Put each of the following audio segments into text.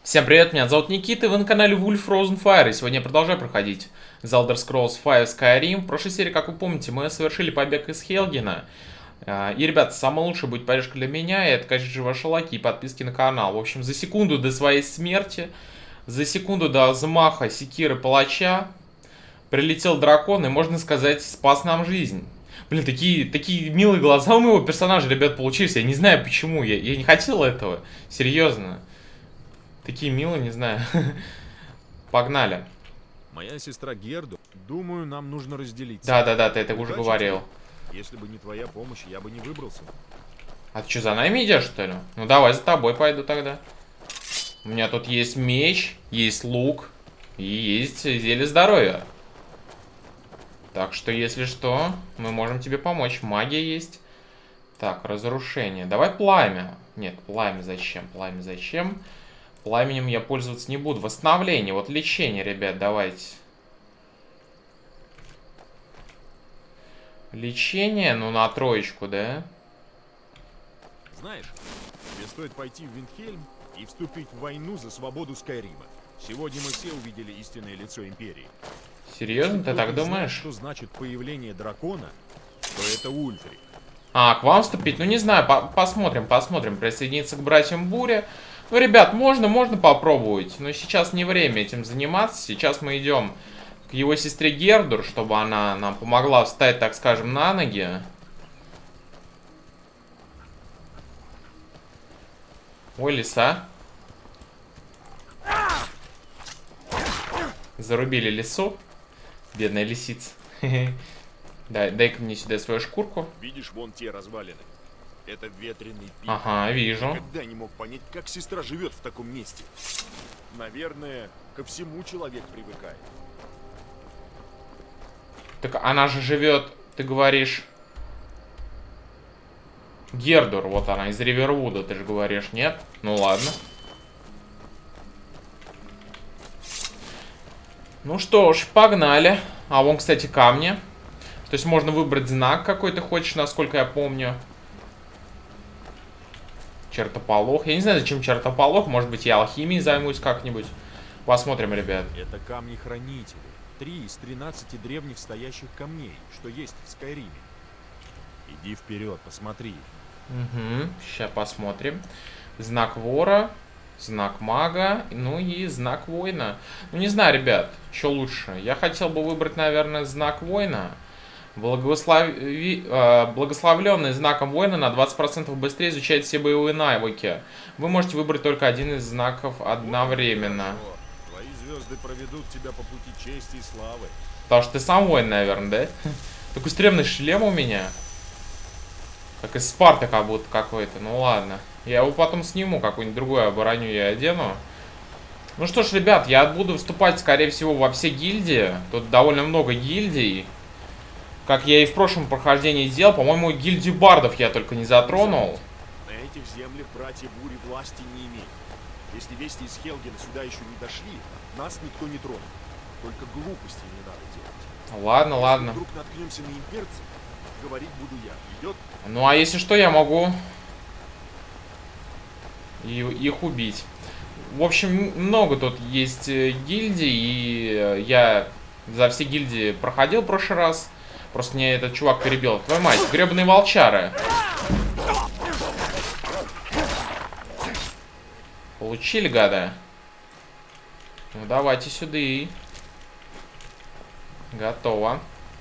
Всем привет, меня зовут Никита, и вы на канале Wolf Frozen Fire, и сегодня я продолжаю проходить The Elder Scrolls V Skyrim. В прошлой серии, как вы помните, мы совершили побег из Хелгена. И, ребят, самое лучшее будет поддержка для меня, это, конечно же, ваши лайки и подписки на канал. В общем, за секунду до своей смерти, за секунду до взмаха секиры палача, прилетел дракон и, можно сказать, спас нам жизнь. Блин, такие милые глаза у моего персонажа, ребят, получились. Я не знаю почему, я не хотел этого, серьезно. Такие милые, не знаю. Погнали. Моя сестра Герду. Думаю, нам нужно разделиться. Да, ты это уже говорил. Если бы не твоя помощь, я бы не выбрался. А ты что, за нами идешь, что ли? Ну давай за тобой пойду тогда. У меня тут есть меч, есть лук и есть зелье здоровья. Так что, если что, мы можем тебе помочь. Магия есть. Так, разрушение. Давай пламя. Нет, пламя зачем? Пламя зачем? Пламенем я пользоваться не буду. Восстановление, вот лечение, ребят, давайте. Лечение, ну на троечку, да? Знаешь, тебе стоит пойти в Виндхельм и вступить в войну за свободу Скайрима. Сегодня мы все увидели истинное лицо Империи. Серьезно, Если ты так кто-то думаешь? знает, что значит появление дракона, то это Ульфрик. А, к вам вступить? Ну не знаю, посмотрим. Присоединиться к братьям Буре. Ну, ребят, можно попробовать, но сейчас не время этим заниматься. Сейчас мы идем к его сестре Гердур, чтобы она нам помогла встать, так скажем, на ноги. Ой, лиса. Зарубили лису. Бедная лисица. Дай-ка мне сюда свою шкурку. Видишь, вон те развалины. Это ветреный пик. Ага, вижу. Никогда не мог понять, как сестра живет в таком месте. Наверное, ко всему человек привыкает. Так она же живет, ты говоришь... Гердур, вот она, из Ривервуда, ты же говоришь, нет? Ну ладно. Ну что ж, погнали. А вон, кстати, камни. То есть можно выбрать знак, какой ты хочешь, насколько я помню. Чертополох. Я не знаю, зачем чертополох. Может быть, я алхимией займусь как-нибудь. Посмотрим, ребят. Это камни-хранители. 3 из 13 древних стоящих камней, что есть в Скайриме. Иди вперед, посмотри. Угу, сейчас посмотрим. Знак вора, знак мага, ну и знак воина. Ну, не знаю, ребят, что лучше. Я хотел бы выбрать, наверное, знак воина. Благословленный знаком воина на 20% быстрее изучает все боевые навыки. Вы можете выбрать только один из знаков одновременно. Твои звезды проведут тебя по пути чести и славы. Потому что ты сам воин, наверное, да? Такой стрёмный шлем у меня. Как из Спарта как будто какой-то. Ну ладно. Я его потом сниму, какую-нибудь другую броню я одену. Ну что ж, ребят, я буду вступать, скорее всего, во все гильдии. Тут довольно много гильдий. Как я и в прошлом прохождении делал. По-моему, гильдию бардов я только не затронул. На этих землях братья Бури власти не имеют. Если вести из Хелгена сюда еще не дошли, нас никто не тронет. Только глупостей не надо делать. Ладно, Если ладно. вдруг наткнемся на имперцев, говорить буду я. Идет? Ну, а если что, я могу их убить. В общем, много тут есть гильдий, и я за все гильдии проходил в прошлый раз. Просто мне этот чувак перебил. Твою мать, гребаные волчары. Получили, гада? Ну, давайте сюда. Готово.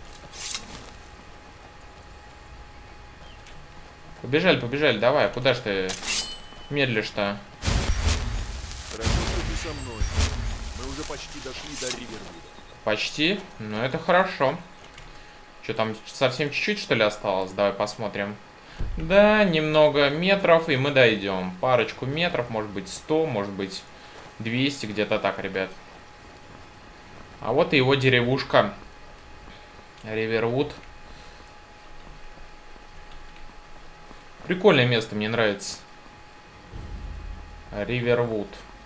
Побежали, давай. Куда ж ты медлишь-то? Хорошо, что ты со мной. Мы уже почти дошли до Ривервуда. Почти? Ну, это хорошо. Что там, совсем чуть-чуть, что ли, осталось? Давай посмотрим. Да, немного метров, и мы дойдем. Парочку метров, может быть 100, может быть 200, где-то так, ребят. А вот и его деревушка. Ривервуд. Прикольное место, мне нравится. Ривервуд.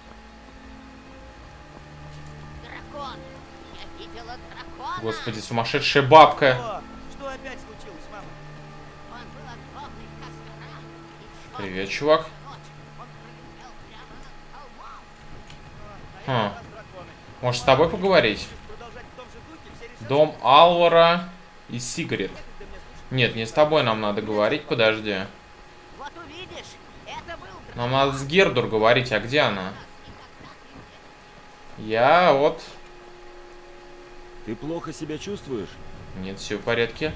Дракон! Я видела дракона! Господи, сумасшедшая бабка. Что опять случилось, мама? Он был огромный костра. Привет, чувак. Он пролетел прямо над холмом. Хм. Может, с тобой поговорить? Продолжать в том же духе, все решат, Дом Алвара и Сигарет. ты мне слышишь? Нет, не с тобой нам надо говорить, подожди. Вот увидишь, это был Нам надо с Гердур говорить, а где она? Я вот... Ты плохо себя чувствуешь? Нет, все в порядке.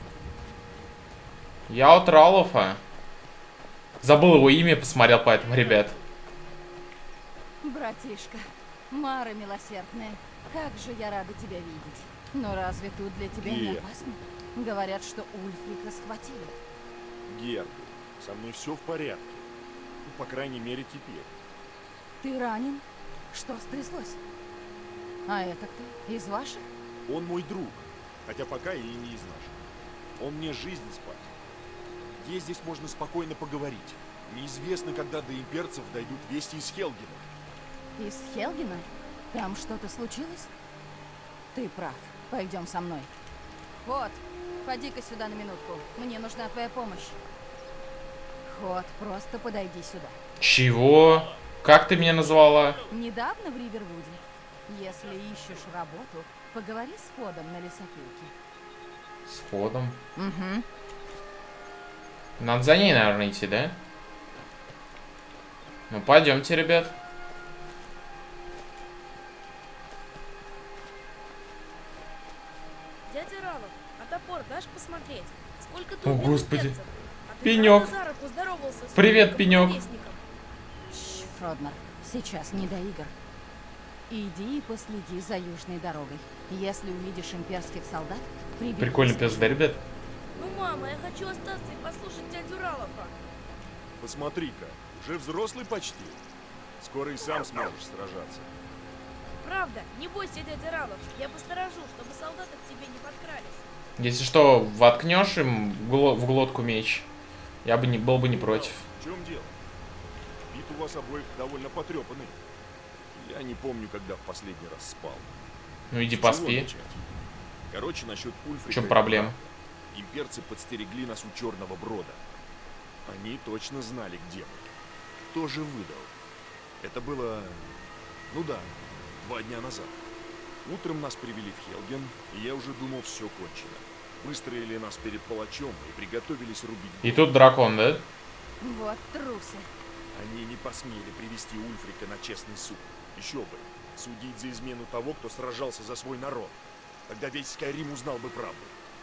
Я от Ралофа. Забыл его имя, посмотрел поэтому, ребят. Братишка, Мара милосердная, как же я рада тебя видеть. Но разве тут для тебя не Нет. опасно? Говорят, что Ульфрика схватили. Герд, со мной все в порядке. Ну, по крайней мере, теперь. Ты ранен? Что стряслось? А это кто? Из ваших? Он мой друг, хотя пока и не из наших. Он мне жизнь спас. Где здесь можно спокойно поговорить? Неизвестно, когда до имперцев дойдут вести из Хелгена. Из Хелгена? Там что-то случилось? Ты прав. Пойдем со мной. Вот, поди-ка сюда на минутку. Мне нужна твоя помощь. Ход, просто подойди сюда. Чего? Как ты меня назвала? Недавно в Ривервуде. Если ищешь работу, поговори с Ходом на лесопилке. С Ходом. Угу. Надо за ней, наверное, идти, да? Ну, пойдемте, ребят. Дядя Ралов, а топор дашь посмотреть? Сколько тут О, убитых Господи. перцев? А ты Пенёк. правда за руку здоровался с Привет, Фродом, Пенёк. ровесником? Фроднер, сейчас не до игр. Иди и последи за южной дорогой. Если увидишь имперских солдат, прибеги. Прикольный пес, да, ребят? Ну, мама, я хочу остаться и послушать дядю Ралова. Посмотри-ка, уже взрослый почти. Скоро и сам сможешь сражаться. Правда, не бойся, дядя Ралов. Я посторожу, чтобы солдаты к тебе не подкрались. Если что, воткнешь им в глотку меч, я бы не был бы не против. В чем дело? Вид у вас обоих довольно потрепанный. Я не помню, когда в последний раз спал. Ну иди С чего поспи. начать? Короче, насчет Ульфрика. В чем и проблема? Брака. Имперцы подстерегли нас у Черного Брода. Они точно знали, где мы. Кто же выдал? Это было... Ну да, 2 дня назад. Утром нас привели в Хелген, и я уже думал, все кончено. Выстроили нас перед палачом и приготовились рубить. И тут дракон, да? Вот трусы. Они не посмели привести Ульфрика на честный суд. Еще бы. Судить за измену того, кто сражался за свой народ. Тогда весь Скайрим узнал бы правду.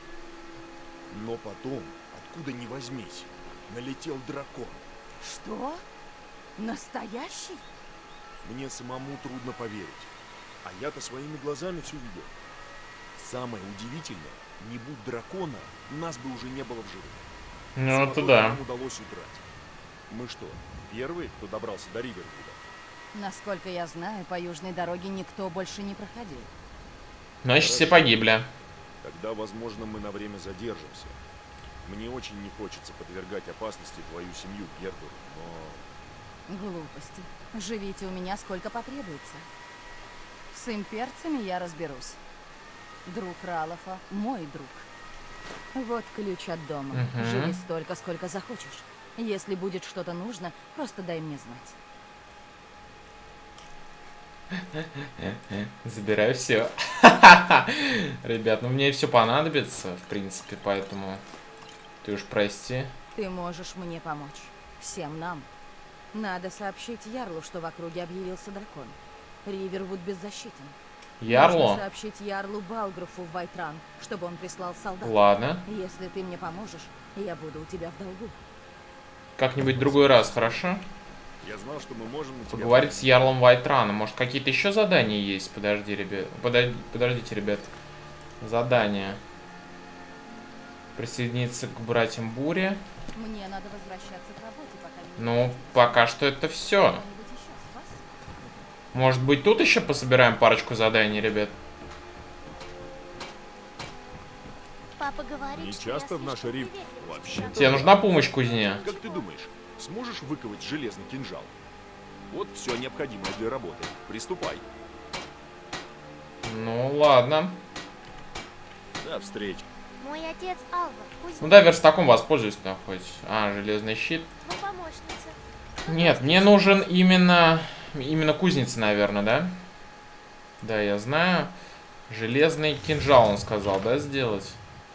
Но потом, откуда ни возьмись, налетел дракон. Что? Настоящий? Мне самому трудно поверить. А я-то своими глазами все видел. Самое удивительное, не будь дракона, нас бы уже не было в живых. Ну, С это водой да. нам удалось удрать. Мы что, первые, кто добрался до Ривервуда? Насколько я знаю, по южной дороге никто больше не проходил. Значит, все погибли. Тогда, возможно, мы на время задержимся. Мне очень не хочется подвергать опасности твою семью, Гердур, но... Глупости. Живите у меня сколько потребуется. С имперцами я разберусь. Друг Ралофа – мой друг. Вот ключ от дома. Мгм. Живи столько, сколько захочешь. Если будет что-то нужно, просто дай мне знать. Забираю все. Ребят, ну мне все понадобится, в принципе, поэтому ты уж прости. Ты можешь мне помочь. Всем нам. Надо сообщить Ярлу, что в округе объявился дракон. Ривервуд беззащитен. Ярлу? Нужно сообщить Ярлу Балграфу в Вайтран, чтобы он прислал солдат. Ладно. Если ты мне поможешь, я буду у тебя в долгу. Как-нибудь в другой раз, хорошо? Я знал, что мы можем на тебя... Поговорить с Ярлом Вайтрана. Может, какие-то еще задания есть? Подожди, ребят. Подождите, ребят. Задания. Присоединиться к братьям Бури. Мне надо возвращаться к работе, пока не... Ну, пока что это все. Кто-нибудь еще с вас? Может быть, тут еще пособираем парочку заданий, ребят? Папа говорит, Не что я часто в наш слишком Рим уверена в вообще. себе. Тебе нужна помощь, кузне? Как ты думаешь, сможешь выковать железный кинжал? Вот все необходимое для работы. Приступай. Ну, ладно. До встречи. Мой отец Алва, кузнец, Ну, да, верстаком воспользуюсь, хоть. А, железный щит. но помощница. Нет, мне нужен именно Именно кузница, наверное, да? Да, я знаю. Железный кинжал, он сказал, да, сделать?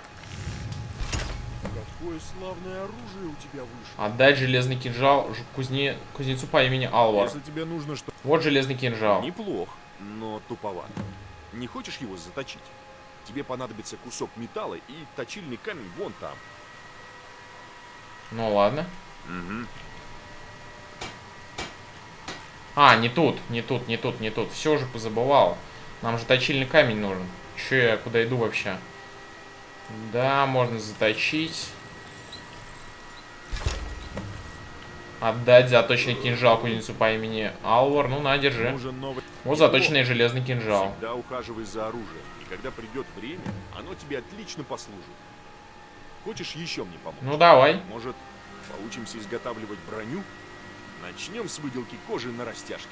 Какое славное оружие у тебя вышло. Отдать железный кинжал кузнецу по имени Алвар. Если тебе нужно что... Вот железный кинжал. Неплох, но туповат. Не хочешь его заточить? Тебе понадобится кусок металла и точильный камень вон там. Ну ладно. Угу. А, не тут. Все уже позабывал. Нам же точильный камень нужен. Че я куда иду вообще? Да, можно заточить. Отдать заточенный кинжал кузнецу по имени Алвар. Ну, на, держи. Нужен новый... Вот заточенный железный кинжал. Всегда ухаживай за оружием. И когда придет время, оно тебе отлично послужит. Хочешь еще мне помочь? Ну, давай. Может, поучимся изготавливать броню? Начнем с выделки кожи на растяжке.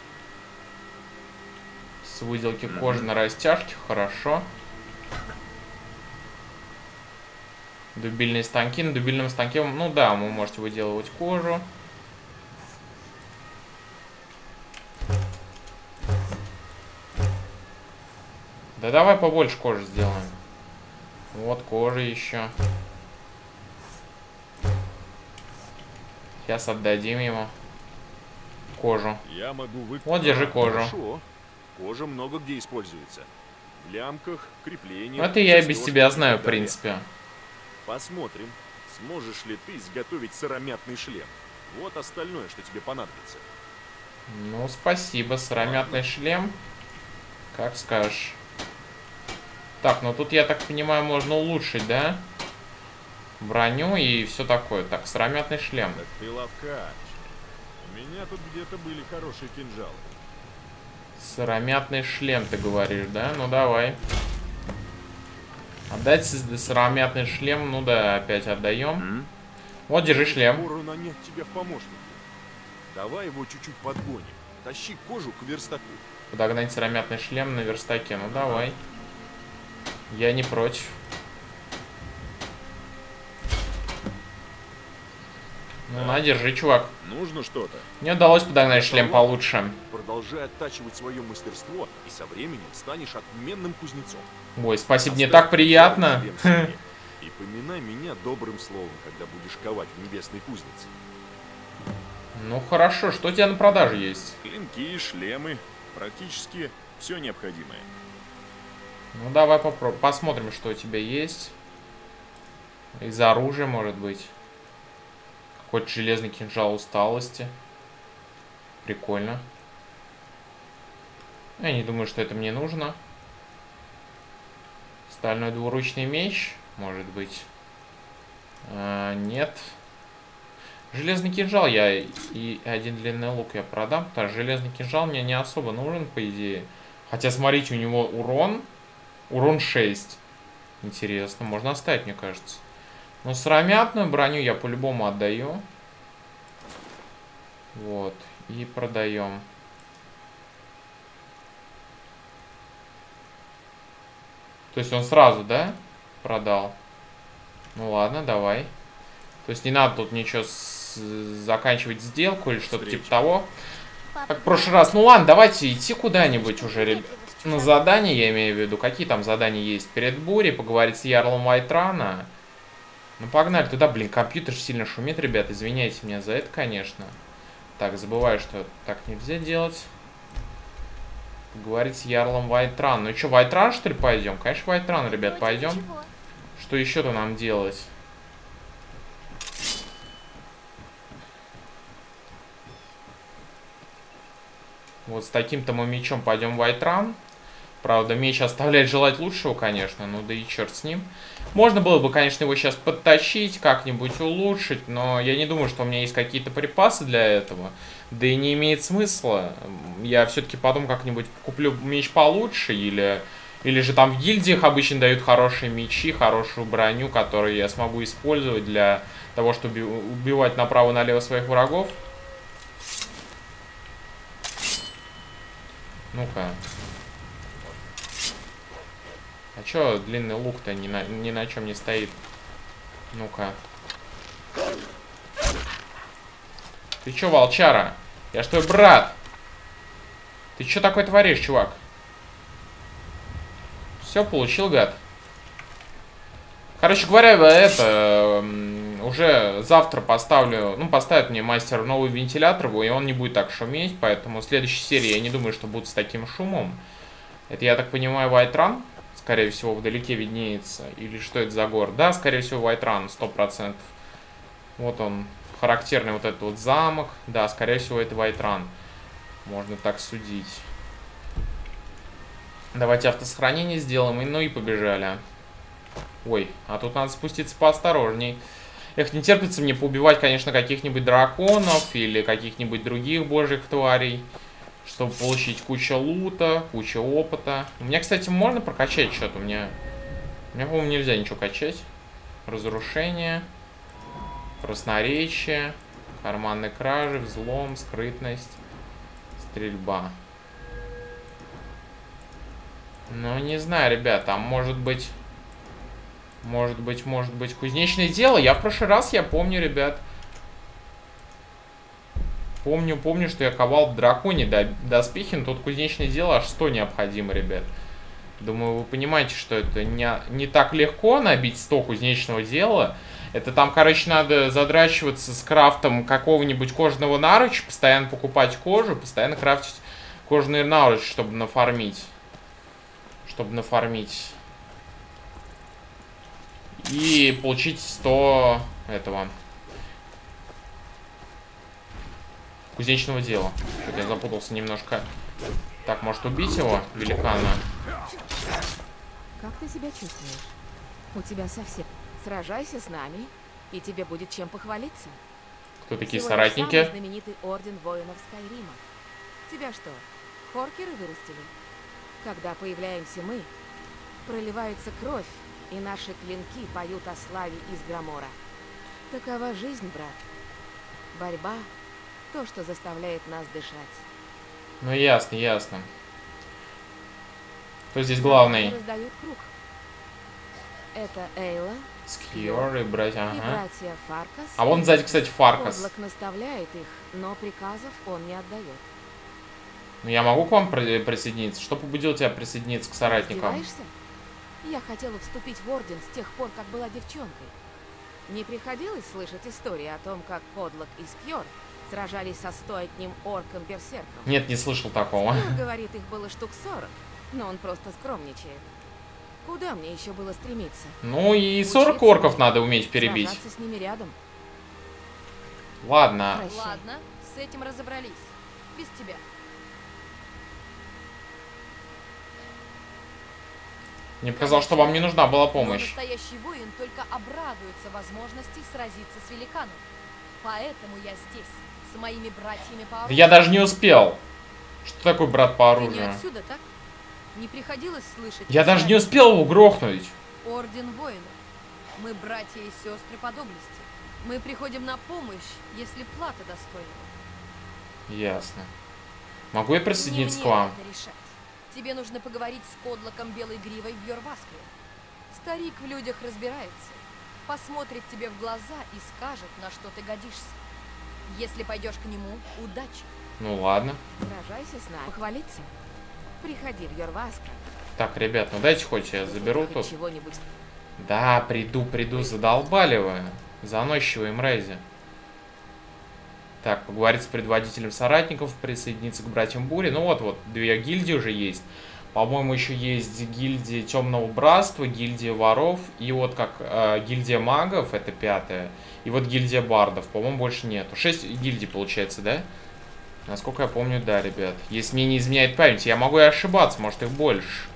С выделки кожи на растяжке. Хорошо. Дубильные станки. На дубильном станке, ну да, вы можете выделывать кожу. Да давай побольше кожи сделаем. Вот кожа еще. Сейчас отдадим ему кожу. Я могу Вот, держи кожу. Хорошо. Кожа много где используется. В лямках, креплениях. Это я и без застежках тебя и знаю, так в далее. принципе. Посмотрим, сможешь ли ты изготовить сыромятный шлем. Вот остальное, что тебе понадобится. Ну, спасибо. Сыромятный шлем. Как скажешь. Так, ну тут, я так понимаю, можно улучшить, да? Броню и все такое. Так, сыромятный шлем. Так ты ловкач. У меня тут где-то были хорошие кинжалы. Сыромятный шлем, ты говоришь, да? Ну, давай. Отдать сыромятный шлем. Ну да, опять отдаем. Вот, держи шлем. Скоро нанять тебя в помощники. Давай его чуть-чуть подгоним. Тащи кожу к верстаку. Подогнать сыромятный шлем на верстаке. Ну, давай. Я не против. Ну, на, держи, чувак. Нужно что-то. Мне удалось подогнать шлем получше. Продолжай оттачивать свое мастерство, и со временем станешь отменным кузнецом. Ой, спасибо, мне Оставь так приятно. шлем себе и поминай меня добрым словом, когда будешь ковать в небесной кузнице. Ну, хорошо, что у тебя на продаже есть? Клинки, шлемы, практически все необходимое. Ну, давай посмотрим, что у тебя есть. Из оружия, может быть. Какой-то железный кинжал усталости. Прикольно. Я не думаю, что это мне нужно. Стальной двуручный меч, может быть. Нет. Железный кинжал и один длинный лук я продам, потому что железный кинжал мне не особо нужен, по идее. Хотя, смотрите, у него урон. Урон 6. Интересно, можно оставить, мне кажется. Но сыромятную броню я по-любому отдаю. Вот. И продаем. То есть он сразу, да, продал? Ну ладно, давай. То есть не надо тут ничего заканчивать сделку или что-то типа того. Как в прошлый раз. Ну ладно, давайте идти куда-нибудь уже, ребят. На задание, я имею в виду. Какие там задания есть? Перед бурей поговорить с Ярлом Вайтрана. Ну погнали туда. Блин, компьютер сильно шумит, ребят. Извиняйте меня за это, конечно. Так, забываю, что так нельзя делать. Поговорить с Ярлом Вайтран. Ну что, Вайтран, что ли, пойдем? Конечно, Вайтран, ребят, пойдем. Что еще-то нам делать? Вот с таким-то мы мечом пойдем в Вайтран. Правда, меч оставляет желать лучшего, конечно. Ну да и черт с ним. Можно было бы, конечно, его сейчас подтащить, как-нибудь улучшить. Но я не думаю, что у меня есть какие-то припасы для этого. Да и не имеет смысла. Я все-таки потом как-нибудь куплю меч получше. Или же там в гильдиях обычно дают хорошие мечи, хорошую броню, которую я смогу использовать для того, чтобы убивать направо-налево своих врагов. Ну-ка. А чё длинный лук-то ни на чем не стоит? Ну-ка. Ты чё, волчара? Я ж твой брат. Ты что такое творишь, чувак? Все, получил, гад. Короче говоря, уже завтра поставлю, поставит мне мастер новый вентилятор, и он не будет так шуметь, поэтому в следующей серии я не думаю, что будет с таким шумом. Это, я так понимаю, White Run, скорее всего, вдалеке виднеется, или что это за город? Да, скорее всего, White Run, 100%. Вот он, характерный вот этот вот замок, да, скорее всего, это White Run. Можно так судить. Давайте автосохранение сделаем, и побежали. Ой, а тут надо спуститься поосторожней. Эх, не терпится мне поубивать, конечно, каких-нибудь драконов или каких-нибудь других божьих тварей, чтобы получить кучу лута, кучу опыта. У меня, кстати, можно прокачать что-то? У меня, по-моему, нельзя ничего качать. Разрушение, красноречие, карманные кражи, взлом, скрытность, стрельба. Ну, не знаю, ребята, а может быть, кузнечное дело. Я в прошлый раз, я помню, ребят. Помню, что я ковал в драконе доспехи, но тут кузнечное дело аж 100 необходимо, ребят. Думаю, вы понимаете, что это не так легко набить 100 кузнечного дела. Это там, короче, надо задрачиваться с крафтом какого-нибудь кожаного наруча, постоянно покупать кожу, постоянно крафтить кожаные наручи, чтобы нафармить. И получить 100 этого кузнечного дела. Что-то я запутался немножко. Так, может убить его, великана? Как ты себя чувствуешь? У тебя совсем... Сражайся с нами, и тебе будет чем похвалиться. Кто такие Сегодня соратники? самый знаменитый орден воинов Скайрима. Тебя что, хоркеры вырастили? Когда появляемся мы, проливается кровь, и наши клинки поют о славе из Громора. Такова жизнь, брат. Борьба — то, что заставляет нас дышать. Ну, ясно. Кто здесь главный? Раздает круг. Это Эйла, Скьор и братья, и ага. братья Фаркас. А вон сзади, кстати, Фаркас. Кодлок наставляет их, но приказов он не отдает. Ну, я могу к вам присоединиться? Что побудило тебя присоединиться к соратникам? Издеваешься? Я хотела вступить в орден с тех пор, как была девчонкой. Не приходилось слышать истории о том, как Кодлок и Скьор сражались со 101 орком-берсерком? Нет, не слышал такого. Скьор говорит, их было штук 40, но он просто скромничает. Куда мне еще было стремиться? Ну и 40 орков надо уметь перебить. Сражаться с ними рядом. Ладно. Прощай. Ладно, с этим разобрались. Без тебя. Мне показалось, что вам не нужна была Но помощь. настоящий воин только обрадуется возможности сразиться с великаном. Поэтому я здесь, с моими братьями по Да оружию. я даже не успел. Что такое брат по Ты не оружию? отсюда, так? Не приходилось слышать? Я даже не успел его грохнуть. Орден воинов. Мы братья и сестры по доблести. Мы приходим на помощь, если плата достойна. Ясно. Могу я присоединиться Не к вам? мне это решать. Тебе нужно поговорить с Кодлоком Белой Гривой в Йорваске. Старик в людях разбирается. Посмотрит тебе в глаза и скажет, на что ты годишься. Если пойдешь к нему, удачи. Ну ладно. Сражайся с нами. Похвалиться? Приходи в Йорваск. Так, ребят, ну дайте хоть я заберу Хоть тут. чего-нибудь. Да, приду, задолбали вы. Заносчивые мрази. Так, поговорить с предводителем соратников, присоединиться к братьям Бури. Ну вот, две гильдии уже есть. По-моему, еще есть гильдия Темного Братства, гильдия Воров. И вот как гильдия Магов, это 5-я. И вот гильдия Бардов, по-моему, больше нету. 6 гильдий получается, да? Насколько я помню, да, ребят. Если мне не изменяет память, я могу и ошибаться, может их больше.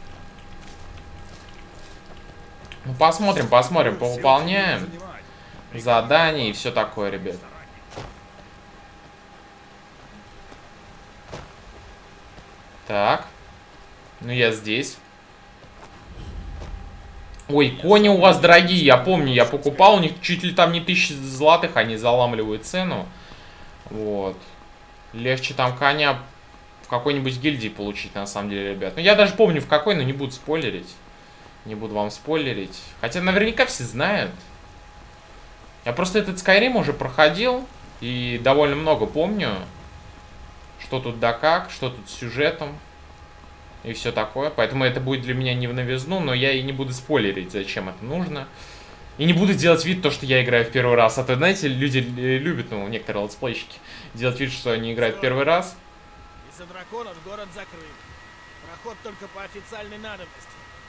Ну, посмотрим, повыполняем задания и все такое, ребят. Так. Ну, я здесь. Ой, кони у вас дорогие, я помню, я покупал, у них чуть ли там не 1000 златых, они заламливают цену. Вот. Легче там коня в какой-нибудь гильдии получить, на самом деле, ребят. Ну, я даже помню в какой, но не буду спойлерить. Не буду вам спойлерить. Хотя наверняка все знают. Я просто этот Skyrim уже проходил. И довольно много помню. что тут да как, что тут с сюжетом и все такое. Поэтому это будет для меня не в новизну, но я и не буду спойлерить, зачем это нужно. И не буду делать вид, то, что я играю в первый раз. А то, знаете, люди любят, ну, некоторые летсплейщики, делать вид, что они играют в первый раз. Из-за драконов город закрыт. Проход только по официальной надобности.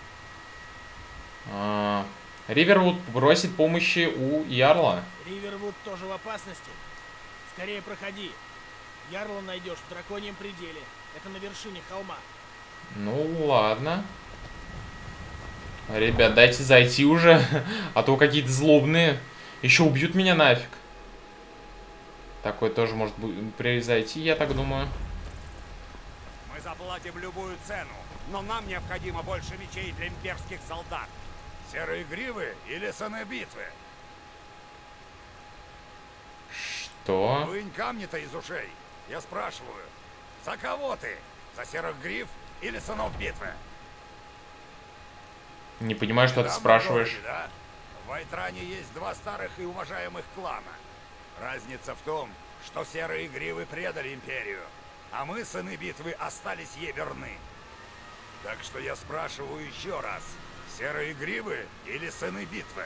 Ривервуд просит помощи у Ярла. Ривервуд тоже в опасности. Скорее проходи. Ярла найдешь в драконьем пределе. Это на вершине холма. Ну, ладно. Ребят, дайте зайти уже, а то какие-то злобные еще убьют меня нафиг. Такое тоже может произойти, я так думаю. Мы заплатим любую цену, но нам необходимо больше мечей для имперских солдат. Серые гривы или сыны битвы? Что? Вынь камни-то из ушей. Я спрашиваю, за кого ты? За серых гриф или сынов битвы? Не понимаю, что ты спрашиваешь. Городе, да? В Вайтране есть два старых и уважаемых клана. Разница в том, что серые гривы предали империю, а мы, сыны битвы, остались ей верны. Так что я спрашиваю еще раз. Серые гривы или сыны битвы?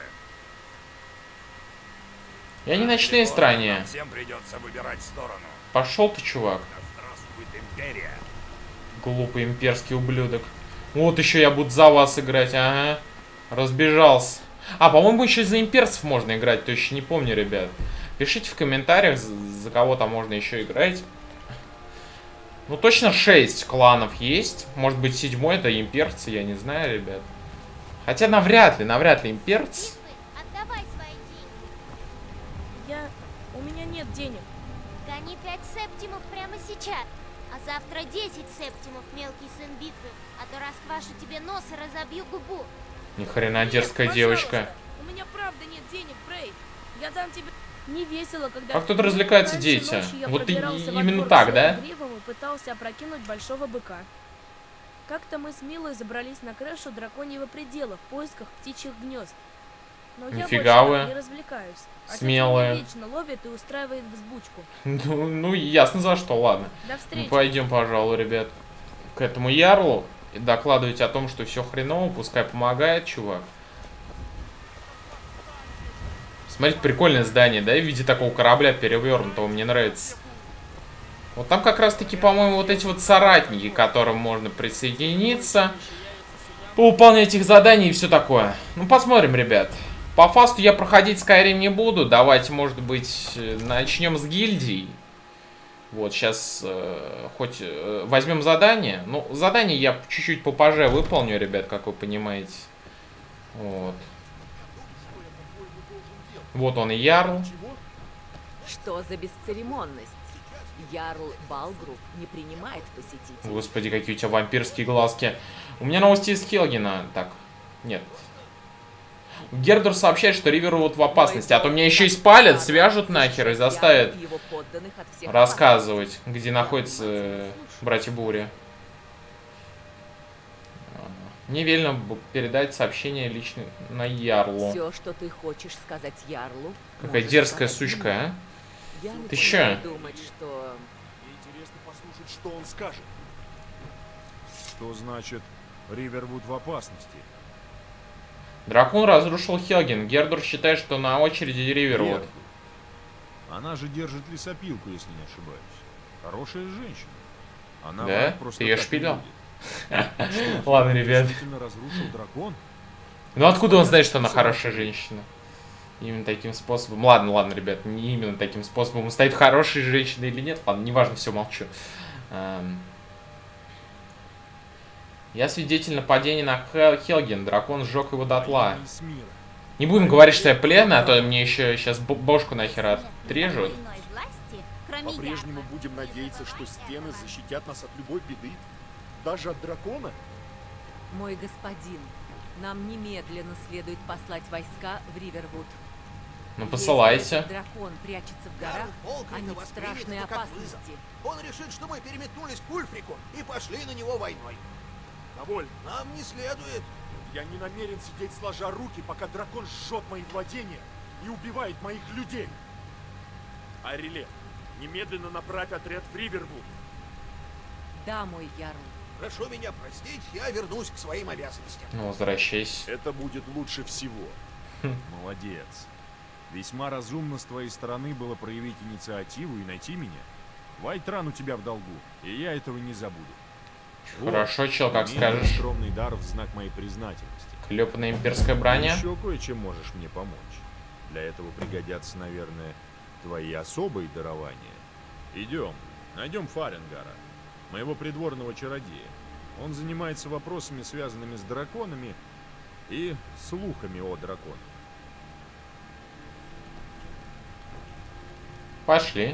Я не ночные стране. Нам всем придется выбирать сторону. Пошел ты, чувак. Да здравствует империя. Глупый имперский ублюдок. Вот еще я буду за вас играть, ага. Разбежался. А, по-моему, еще за имперцев можно играть, точно не помню, ребят. Пишите в комментариях, за кого там можно еще играть. Ну, точно 6 кланов есть. Может быть, 7-й это имперцы, я не знаю, ребят. Хотя навряд ли имперцы. Отдавай свои деньги. У меня нет денег. Гони 5 септимов прямо сейчас. А завтра 10 септимов, мелкий сын битвы. А то расквашу тебе нос и разобью губу. Ни хрена дерзкая Нет, девочка. пожалуйста. У меня правда нет денег, Брейд. Я дам тебе... Не весело, когда... Как тут развлекаются Раньше дети? ночью я Вот пробирался во именно двор так, с да? гривом и пытался опрокинуть большого быка. Как-то мы с Милой забрались на крышу драконьего предела в поисках птичьих гнезд. Но я больше Нифига вы. так не развлекаюсь. Отец Смелая. меня вечно ловит и устраивает взбучку. Ну, ясно за что, ладно. До встречи. Пойдем, пожалуй, ребят, к этому Ярлу и докладывать о том, что все хреново, пускай помогает, чувак. Смотрите, прикольное здание, да, в виде такого корабля перевернутого, мне нравится. Вот там как раз-таки, по-моему, вот эти вот соратники, к которым можно присоединиться, повыполнять их задания и все такое. Ну, посмотрим, ребят. По фасту я проходить Skyrim не буду. Давайте, может быть, начнем с гильдий. Вот, сейчас хоть возьмем задание. Ну, задание я чуть-чуть попозже выполню, ребят, как вы понимаете. Вот. Вот он и Ярл. Что за бесцеремонность? Ярл Балгрув не принимает посетителей. Господи, какие у тебя вампирские глазки. У меня новости из Хелгена. Так, нет. Гердор сообщает, что Ривервуд в опасности. А то меня еще и спалят, свяжут нахер и заставят рассказывать, где находятся братья Бури. Мне велено передать сообщение лично на Ярлу. Все, что ты хочешь сказать Ярлу. Какая дерзкая сучка, а? Ты чё? Думать, что... Мне интересно послушать, что он скажет. Что значит Ривервуд в опасности? Дракон разрушил Хелген. Гердор считает, что на очереди Ривервуд. Она же держит лесопилку, если не ошибаюсь. Хорошая женщина. Она Да? просто Ты её так не шпилил? будет. Ладно, ребят. Действительно разрушил дракон? Ну откуда он знает, что она хорошая женщина? Именно таким способом. Ладно, ребят, не именно таким способом. Он стоит хорошей женщиной или нет. Ладно, неважно, все, молчу. Я свидетель нападения на Хелген. Дракон сжег его дотла. Не будем говорить, что я пленный, а то мне еще сейчас бошку нахер отрежут. По-прежнему будем надеяться, что стены защитят нас от любой беды. Даже от дракона? Мой господин, нам немедленно следует послать войска в Ривервуд. Ну посылайте. Если дракон прячется в горах, они в страшной опасности. Он решит, что мы переметнулись к Ульфрику и пошли на него войной. Довольно. Нам не следует. Я не намерен сидеть сложа руки, пока дракон сжет мои владения и убивает моих людей. Ариле, немедленно направь отряд в Ривервуд. Да, мой ярл. Прошу меня простить, я вернусь к своим обязанностям. Ну, возвращайся. Это будет лучше всего. Молодец. Весьма разумно с твоей стороны было проявить инициативу и найти меня. Вайтран у тебя в долгу, и я этого не забуду. Хорошо, чел, как Имей скажешь. скромный дар в знак моей признательности. Клёпаная имперская броня. Еще кое-чем можешь мне помочь. Для этого пригодятся, наверное, твои особые дарования. Идем, найдем Фаренгара, моего придворного чародея. Он занимается вопросами, связанными с драконами и слухами о драконах. Пошли.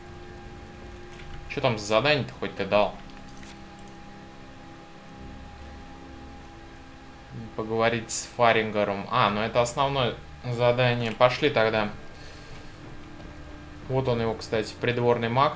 Что там за задание-то хоть ты дал? Поговорить с Фаренгаром. А, ну это основное задание. Пошли тогда. Вот он его, кстати, придворный маг.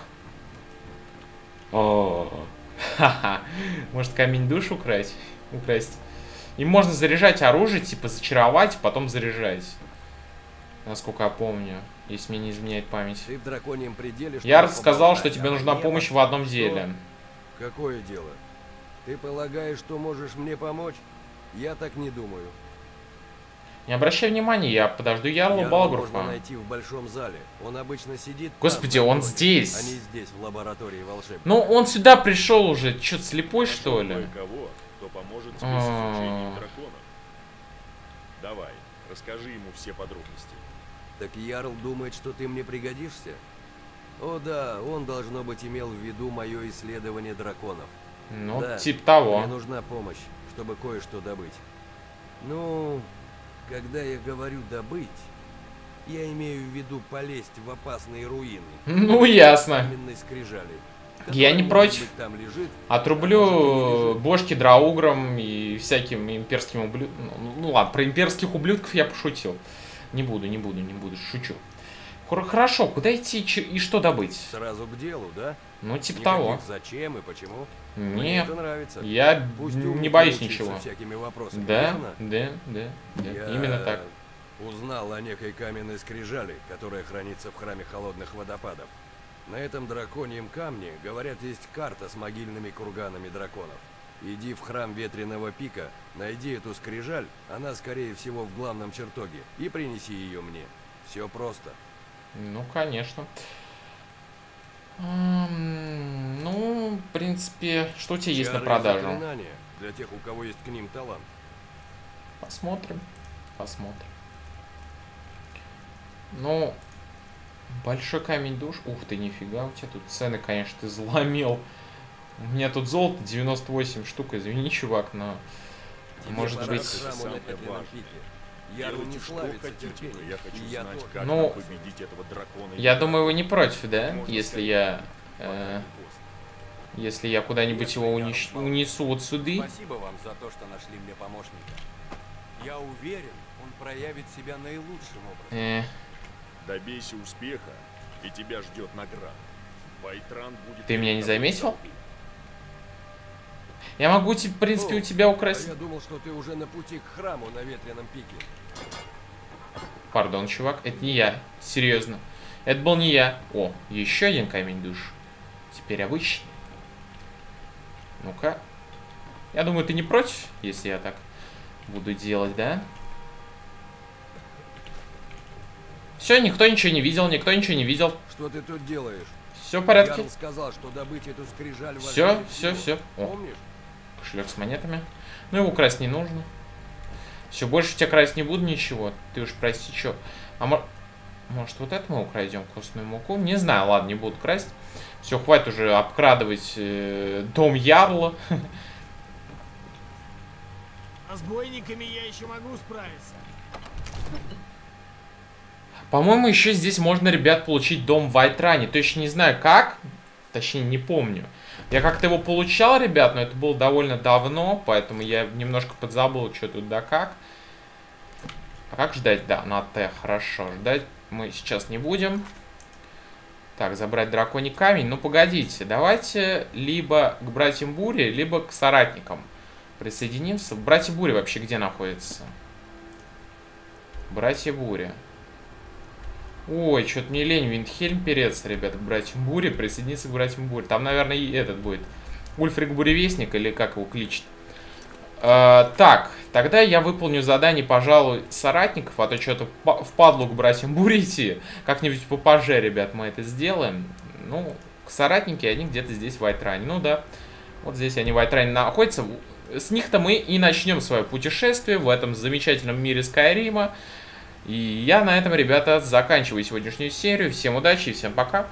О, ха-ха. Может, камень душ украсть? Им можно заряжать оружие, типа зачаровать, потом заряжать. Насколько я помню, если мне не изменяет память. Ты в драконьем пределе. Я рассказал, что тебе нужна помощь в одном деле. Какое дело? Ты полагаешь, что можешь мне помочь? Я так не думаю. Не обращай внимания, я подожду Ярла Балгруфа. Можно найти в большом зале. Он обычно сидит. Господи, там, он здесь. А не здесь, в лаборатории волшебника. Ну, он сюда пришел уже. Чё, слепой, что ли? Кого, кто поможет тебе с изучением драконов. Давай, расскажи ему все подробности. Так Ярл думает, что ты мне пригодишься? О да, он, должно быть, имел в виду мое исследование драконов. Ну, да, типа того. Мне нужна помощь, чтобы кое-что добыть. Ну, когда я говорю добыть, я имею в виду полезть в опасные руины. Ну, ясно. Каменной скрижали. Я не против. Там лежит, отрублю бошки драуграм и всяким имперским ублюдкам. Ну ладно, про имперских ублюдков я пошутил. Не буду, шучу. Хорошо, куда идти и что добыть? Сразу к делу, да? Ну, типа Никаких того. Зачем и почему? Мне это нравится. Я Пусть не боюсь ничего. Всякими вопросами, да, верно? да. Я Именно так. Узнал о некой каменной скрижали, которая хранится в храме холодных водопадов. На этом драконьем камне, говорят, есть карта с могильными курганами драконов. Иди в храм Ветреного Пика, найди эту скрижаль, она, скорее всего, в главном чертоге, и принеси ее мне. Все просто. Ну, конечно. Ну, в принципе, что у тебя есть на продажу? Для тех, у кого есть к ним талант. Посмотрим. Ну, большой камень душ. Ух ты, нифига, у тебя тут цены, конечно, ты заломил. У меня тут золото 98 штук, извини, чувак, но может быть... Ярл не славится терпением. Я хочу знать, как ну, победить этого дракона. Я думаю, вы не против, да? Если я куда-нибудь его унесу вот сюда. Спасибо вам за то, что нашли мне помощника. Я уверен, он проявит себя наилучшим образом. Добейся успеха, и тебя ждет награда. Вайтран будет... Ты меня не заметил? Я могу, в принципе, у тебя украсть... Я думал, что ты уже на пути к храму на Ветреном Пике. Пардон, чувак, это не я. Серьезно. Это был не я. О, еще один камень душ. Теперь обычный. Ну-ка. Я думаю, ты не против, если я так буду делать, да? Все, никто ничего не видел, Что ты тут делаешь? Все в порядке. Ярл сказал, что добыть эту скрижаль... Все. Помнишь? Кошелек с монетами. Ну, его красть не нужно. Все, больше у тебя красть не буду ничего. Ты уж прости, что. А может, вот это мы украдем, костную муку? Не знаю, ладно, не буду красть. Все, хватит уже обкрадывать дом Ярла. А с бойниками я еще могу справиться. По-моему, еще здесь можно, ребят, получить дом в Вайтране. Точно не знаю как. Точнее, не помню. Я как-то его получал, ребят, но это было довольно давно, поэтому я немножко подзабыл, что тут да как. А как ждать? Да, на Т, хорошо. Ждать мы сейчас не будем. Так, забрать драконий камень. Ну, погодите, давайте либо к братьям Бури, либо к соратникам присоединимся. Братья Бури вообще где находятся? Братья Бури. Ой, что-то мне лень Виндхельм переться, ребята, к братьям Бури, присоединиться к братьям Бури. Там, наверное, и этот будет Ульфрик Буревестник, или как его кличет. Так, тогда я выполню задание, пожалуй, соратников, а то что-то впадлу к братьям Бури идти. Как-нибудь попозже, ребят, мы это сделаем. Ну, соратники, они где-то здесь в Айтране. Ну да, вот здесь они в Айтране находятся. С них-то мы и начнем свое путешествие в этом замечательном мире Скайрима. И я на этом, ребята, заканчиваю сегодняшнюю серию. Всем удачи и всем пока.